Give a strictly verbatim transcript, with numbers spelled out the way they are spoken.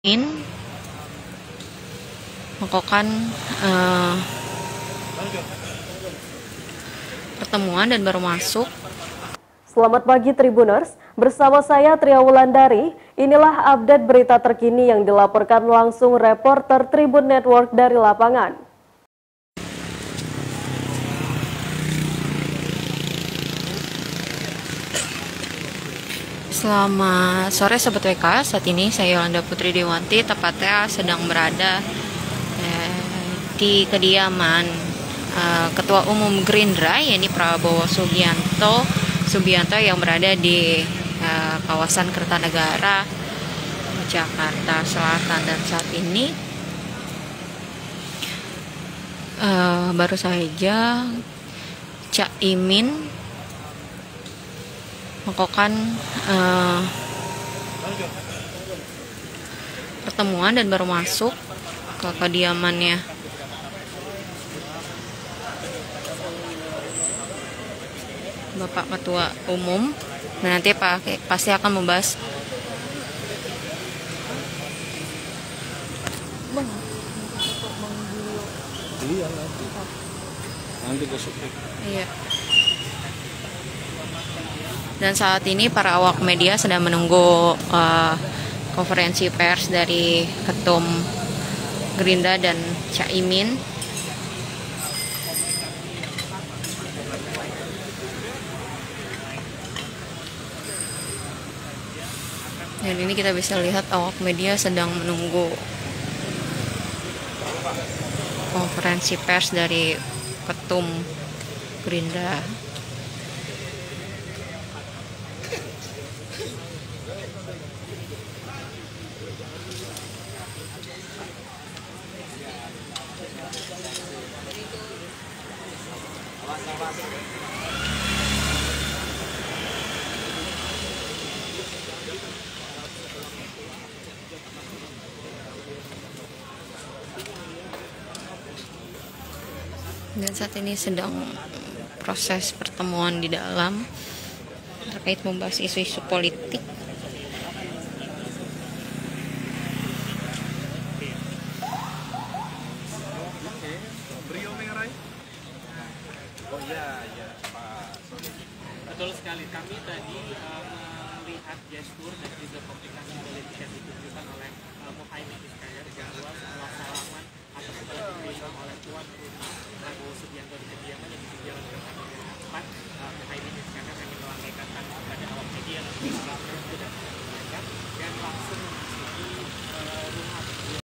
in melakukan uh, pertemuan dan baru masuk. Selamat pagi Tribuners, bersama saya Tria Wulandari. Inilah update berita terkini yang dilaporkan langsung reporter Tribun Network dari lapangan. Selamat sore Sobat W K, saat ini saya Yolanda Putri Dewanti tepatnya sedang berada eh, di kediaman eh, Ketua Umum Gerindra, yaitu Prabowo Subianto Subianto yang berada di eh, kawasan Kertanegara, Jakarta Selatan. Dan saat ini eh, baru saja Caimin melakukan uh, pertemuan dan baru masuk ke kediamannya Bapak Ketua Umum, dan nanti Pak pasti akan membahas Bang, iya nanti nanti besok. Iya. Dan saat ini para awak media sedang menunggu uh, konferensi pers dari Ketum Gerindra dan Caimin. Dan ini kita bisa lihat awak media sedang menunggu konferensi pers dari Ketum Gerindra. Dan saat ini sedang proses pertemuan di dalam terkait membahas isu-isu politik. Oh iya, iya Pak Sony. Betul sekali, kami tadi uh, melihat gestur dan juga komunikasi